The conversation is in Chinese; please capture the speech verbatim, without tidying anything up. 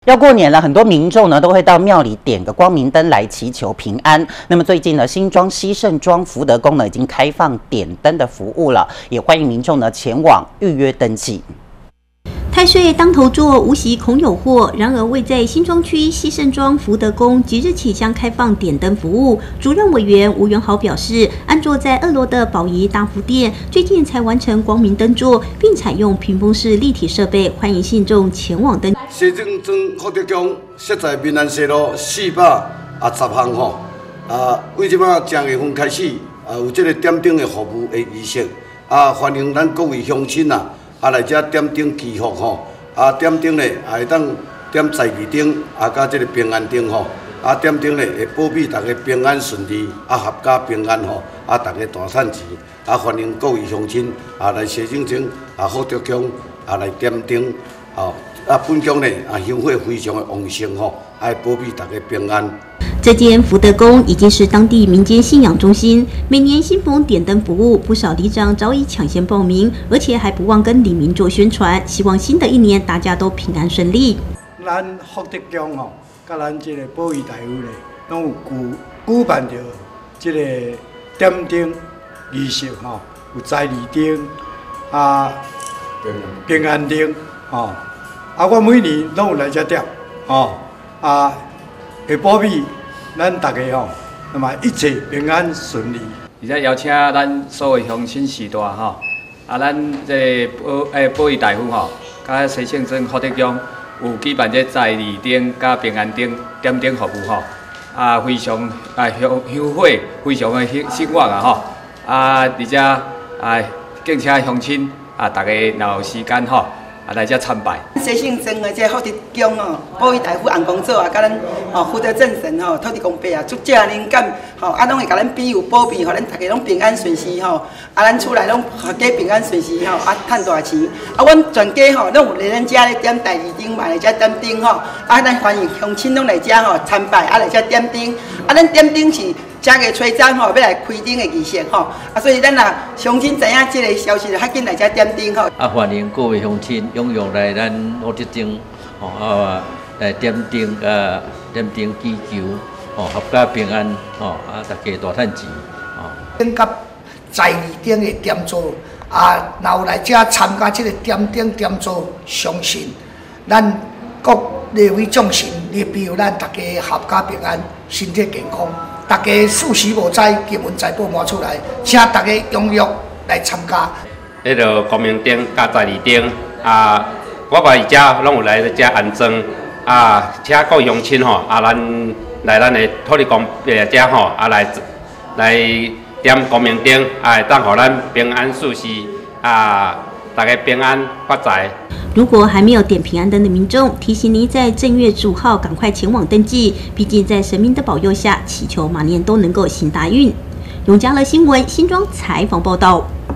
要过年了，很多民众呢都会到庙里点个光明灯来祈求平安。那么最近呢，新庄西圣庄福德宫呢已经开放点灯的服务了，也欢迎民众呢前往预约登记。 太岁当头坐，无喜恐有祸。然而，位在新庄区西圣庄福德宫即日起将开放点灯服务。主任委员吴元豪表示，安坐在二楼的宝仪大福殿，最近才完成光明灯座，并采用屏风式立体设备，欢迎信众前往登。 西圣庄福德宫设在民安西路四百啊十巷吼，啊，为即摆正月份开始，啊有这个点灯的服务的仪式，啊欢迎咱各位乡亲啊。 啊，来遮点灯祈福吼，啊点灯咧，也会当点财气灯，啊甲即个平安灯吼，啊点灯咧会保庇大家平安顺利，啊合家平安吼，啊大家大趁钱，啊欢迎各位乡亲啊来西圣庄啊福德宫啊来点灯，吼啊本宫咧啊香火非常的旺盛吼，啊保庇大家平安。 这间福德宫已经是当地民间信仰中心，每年新逢点灯服务，不少里长早已抢先报名，而且还不忘跟里民做宣传，希望新的一年大家都平安顺利。 咱福德宫吼，甲咱这个保仪大夫咧，拢有举举办着这个点灯仪式吼，有财利灯啊、平安灯吼，啊，我每年拢有来遮点吼，啊，会保庇。 咱大家吼，那么一切平安顺利。 而且邀请咱所有乡亲时代吼，啊，咱这保诶保仪大夫吼，甲西圣庄福德宫有举办这财利灯甲平安灯点灯服务吼，啊，非常啊香香火非常的兴兴旺啊吼，啊，而且啊，敬请乡亲啊，大家若有时间吼。 啊，来遮参拜。 西圣庄的这福德宫哦，保仪大夫红公主啊，甲咱哦福德正神吼，土地公伯啊，足正灵感吼，啊，拢会甲咱庇佑保庇，互咱大家拢平安顺遂吼。啊，咱厝内拢合家平安顺遂吼，啊，赚大钱。啊，阮全家吼，拢有来咱遮咧点大二灯，嘛来遮点灯吼。啊，咱欢迎乡亲拢来遮吼参拜，啊来遮点灯。啊，咱点灯是。 正月初三吼，要来开灯的仪式吼，啊，所以咱若乡亲知影这个消息，较紧来遮点灯吼。 啊，欢迎各位乡亲踊跃来咱福德宫，吼啊来点灯啊，点灯祈求，吼合家平安，吼啊大家大趁钱，吼。 灯甲财利灯的点座啊，若有来遮参加这个点灯点座，相信咱各列位众神，也庇佑咱大家合家平安，身体健康。 大家事时无灾，金文财宝满出来，请大家踊跃来参加。 迄个光明灯加财利灯啊，我外遮拢有来遮安装啊，请各位乡亲吼啊，咱来咱的土地公诶遮吼啊来来点光明灯，啊，当互咱平安顺遂啊，大家平安发财。 如果还没有点平安灯的民众，提醒您在正月十五号赶快前往登记。毕竟在神明的保佑下，祈求马年都能够行大运。永嘉乐新闻新庄采访报道。